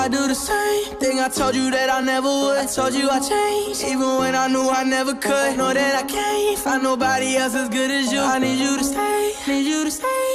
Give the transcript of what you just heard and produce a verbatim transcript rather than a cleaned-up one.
I do the same thing I told you that I never would. I told you I changed, even when I knew I never could. Know that I can't find nobody else as good as you. I need you to stay, need you to stay.